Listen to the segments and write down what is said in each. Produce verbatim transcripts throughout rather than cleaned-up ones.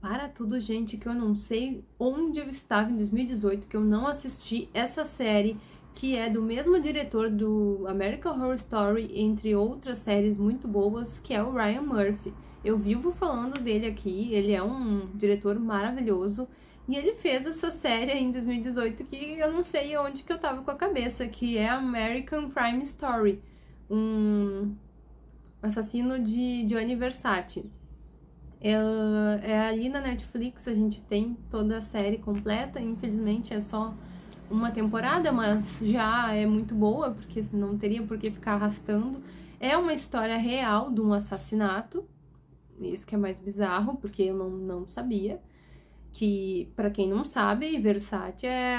Para tudo, gente, que eu não sei onde eu estava em dois mil e dezoito, que eu não assisti essa série, que é do mesmo diretor do American Horror Story, entre outras séries muito boas, que é o Ryan Murphy. Eu vivo falando dele aqui, ele é um diretor maravilhoso, e ele fez essa série em dois mil e dezoito que eu não sei onde que eu tava com a cabeça, que é American Crime Story, um assassino de Gianni Versace. É, é ali na Netflix, a gente tem toda a série completa, infelizmente é só uma temporada, mas já é muito boa, porque não teria por que ficar arrastando. É uma história real de um assassinato, isso que é mais bizarro, porque eu não, não sabia. Que, pra quem não sabe, Versace é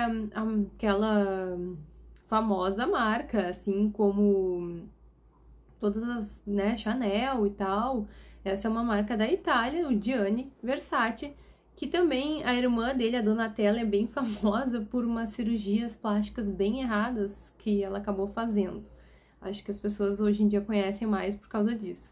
aquela famosa marca, assim como todas as, né, Chanel e tal. Essa é uma marca da Itália, o Gianni Versace, que também a irmã dele, a Donatella, é bem famosa por umas cirurgias plásticas bem erradas que ela acabou fazendo. Acho que as pessoas hoje em dia conhecem mais por causa disso.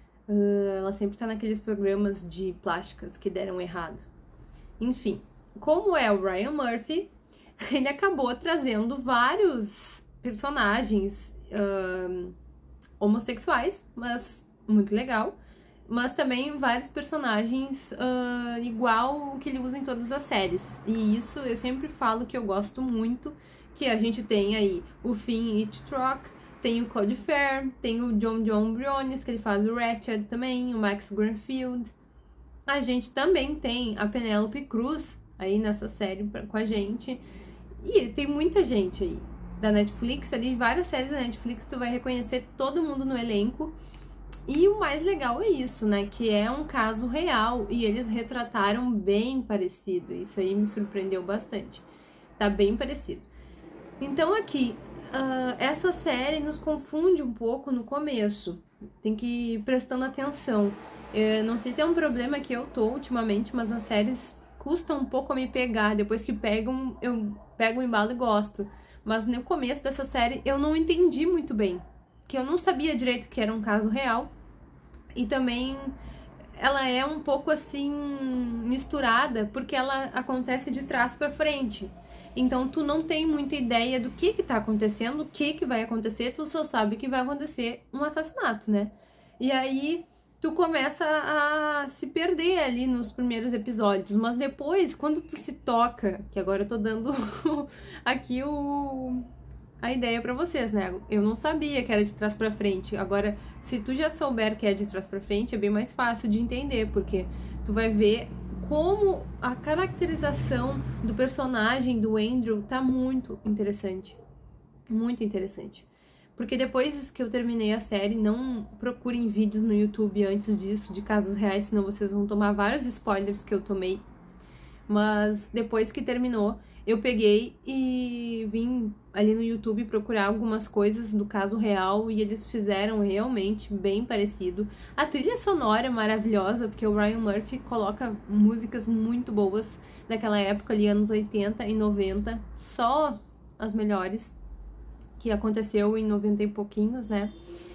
Uh, ela sempre tá naqueles programas de plásticas que deram errado. Enfim, como é o Ryan Murphy, ele acabou trazendo vários personagens uh, homossexuais, mas muito legal. Mas também vários personagens uh, igual o que ele usa em todas as séries. E isso eu sempre falo que eu gosto muito, que a gente tem aí o Finn Wittrock, tem o Cody Fair, tem o John John Briones, que ele faz o Ratched também, o Max Greenfield. A gente também tem a Penélope Cruz aí nessa série pra, com a gente. E tem muita gente aí da Netflix, ali várias séries da Netflix, tu vai reconhecer todo mundo no elenco. E o mais legal é isso, né, que é um caso real e eles retrataram bem parecido. Isso aí me surpreendeu bastante. Tá bem parecido. Então aqui, uh, essa série nos confunde um pouco no começo. Tem que ir prestando atenção. Eu não sei se é um problema que eu tô ultimamente, mas as séries custam um pouco a me pegar. Depois que pegam, eu pego o embalo e gosto. Mas no começo dessa série eu não entendi muito bem. Que eu não sabia direito que era um caso real. E também ela é um pouco assim misturada, porque ela acontece de trás pra frente. Então tu não tem muita ideia do que que tá acontecendo, o que que vai acontecer, tu só sabe que vai acontecer um assassinato, né? E aí tu começa a se perder ali nos primeiros episódios, mas depois, quando tu se toca, que agora eu tô dando aqui o... a ideia pra vocês, né? Eu não sabia que era de trás pra frente. Agora, se tu já souber que é de trás pra frente, é bem mais fácil de entender, porque tu vai ver como a caracterização do personagem do Andrew tá muito interessante. Muito interessante. Porque depois que eu terminei a série, não procurem vídeos no YouTube antes disso, de casos reais, senão vocês vão tomar vários spoilers que eu tomei. Mas depois que terminou, eu peguei e vim ali no YouTube procurar algumas coisas do caso real e eles fizeram realmente bem parecido. A trilha sonora é maravilhosa, porque o Ryan Murphy coloca músicas muito boas daquela época ali, anos oitenta e noventa, só as melhores, que aconteceu em noventa e pouquinhos, né?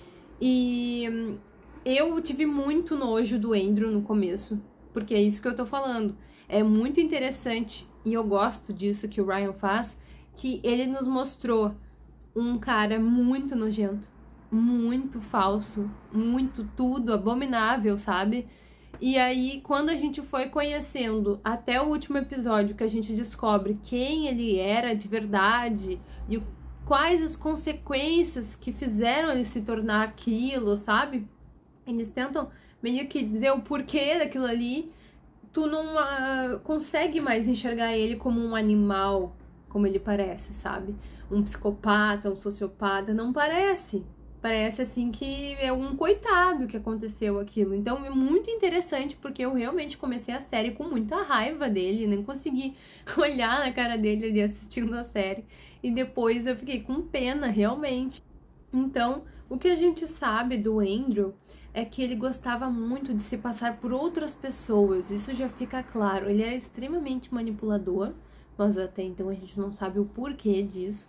E eu tive muito nojo do Andrew no começo, porque é isso que eu tô falando. É muito interessante, e eu gosto disso que o Ryan faz, que ele nos mostrou um cara muito nojento, muito falso, muito tudo, abominável, sabe? E aí, quando a gente foi conhecendo até o último episódio, que a gente descobre quem ele era de verdade e o, quais as consequências que fizeram ele se tornar aquilo, sabe? Eles tentam meio que dizer o porquê daquilo ali. Tu não uh, consegue mais enxergar ele como um animal, como ele parece, sabe? Um psicopata, um sociopata, não parece. Parece, assim, que é um coitado que aconteceu aquilo. Então, é muito interessante, porque eu realmente comecei a série com muita raiva dele, nem consegui olhar na cara dele ali assistindo a série. E depois eu fiquei com pena, realmente. Então, o que a gente sabe do Andrew é que ele gostava muito de se passar por outras pessoas, isso já fica claro. Ele era extremamente manipulador, mas até então a gente não sabe o porquê disso.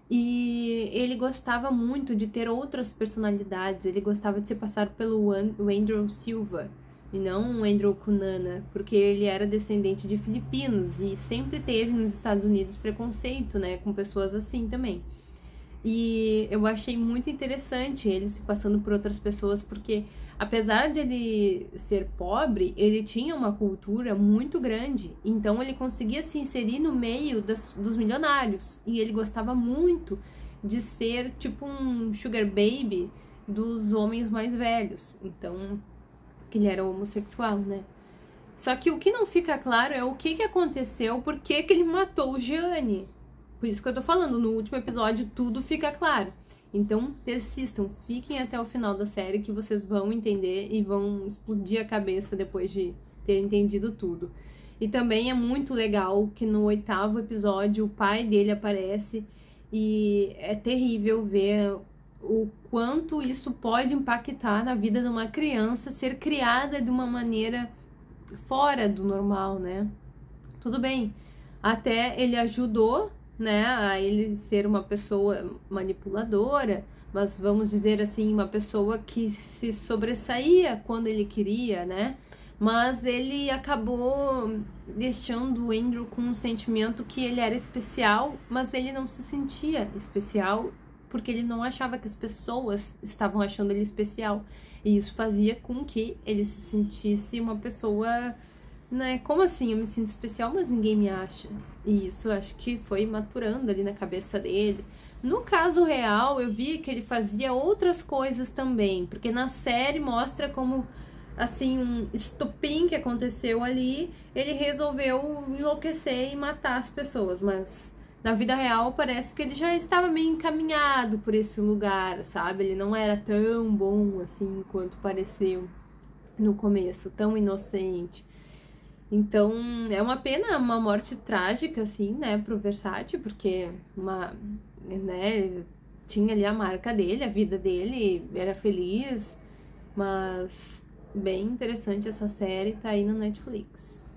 E ele gostava muito de ter outras personalidades, ele gostava de se passar pelo Andrew Silva, e não o Andrew Cunanan, porque ele era descendente de filipinos e sempre teve nos Estados Unidos preconceito, né, com pessoas assim também. E eu achei muito interessante ele se passando por outras pessoas, porque apesar de ele ser pobre, ele tinha uma cultura muito grande, então ele conseguia se inserir no meio das, dos milionários, e ele gostava muito de ser tipo um sugar baby dos homens mais velhos, então que ele era homossexual, né? Só que o que não fica claro é o que, que aconteceu, por que, que ele matou o Gianni. Por isso que eu tô falando, no último episódio tudo fica claro. Então persistam, fiquem até o final da série que vocês vão entender e vão explodir a cabeça depois de ter entendido tudo. E também é muito legal que no oitavo episódio o pai dele aparece e é terrível ver o quanto isso pode impactar na vida de uma criança ser criada de uma maneira fora do normal, né? Tudo bem, até ele ajudou, né, a ele ser uma pessoa manipuladora, mas vamos dizer assim, uma pessoa que se sobressaía quando ele queria, né? Mas ele acabou deixando o Andrew com um sentimento que ele era especial, mas ele não se sentia especial porque ele não achava que as pessoas estavam achando ele especial. E isso fazia com que ele se sentisse uma pessoa, né? Como assim? Eu me sinto especial, mas ninguém me acha. E isso acho que foi maturando ali na cabeça dele. No caso real, eu vi que ele fazia outras coisas também, porque na série mostra como, assim, um estopim que aconteceu ali, ele resolveu enlouquecer e matar as pessoas, mas na vida real parece que ele já estava meio encaminhado por esse lugar, sabe? Ele não era tão bom assim quanto pareceu no começo, tão inocente. Então, é uma pena, uma morte trágica, assim, né, pro Versace, porque uma, né, tinha ali a marca dele, a vida dele, era feliz, mas bem interessante essa série, tá aí no Netflix.